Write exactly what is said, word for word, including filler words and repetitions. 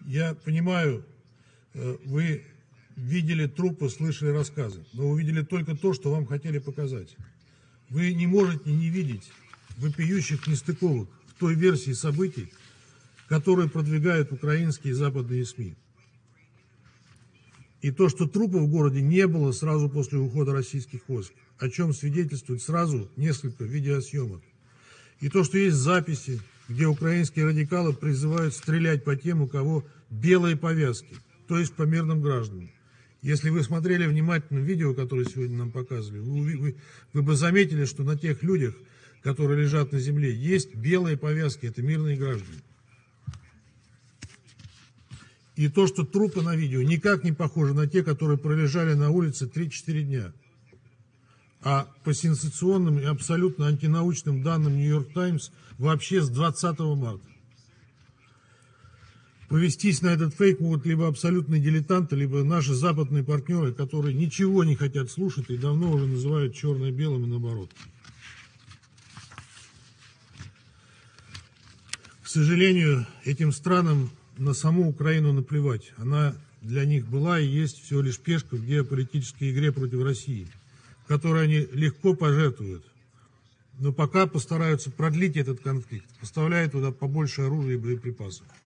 Я понимаю, вы видели трупы, слышали рассказы, но увидели только то, что вам хотели показать. Вы не можете не видеть вопиющих нестыковок в той версии событий, которые продвигают украинские и западные СМИ. И то, что трупов в городе не было сразу после ухода российских войск, о чем свидетельствует сразу несколько видеосъемок. И то, что есть записи, где украинские радикалы призывают стрелять по тем, у кого белые повязки, то есть по мирным гражданам. Если вы смотрели внимательно видео, которое сегодня нам показывали, вы, вы, вы бы заметили, что на тех людях, которые лежат на земле, есть белые повязки, это мирные граждане. И то, что трупы на видео никак не похожи на те, которые пролежали на улице три-четыре дня. А по сенсационным и абсолютно антинаучным данным Нью-Йорк Таймс вообще с двадцатого марта. Повестись на этот фейк могут либо абсолютные дилетанты, либо наши западные партнеры, которые ничего не хотят слушать и давно уже называют черное белым и наоборот. К сожалению, этим странам на саму Украину наплевать. Она для них была и есть всего лишь пешка в геополитической игре против России, в которой они легко пожертвуют. Но пока постараются продлить этот конфликт, поставляя туда побольше оружия и боеприпасов.